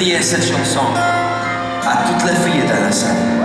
dédier cette chanson à toutes les filles dans la salle.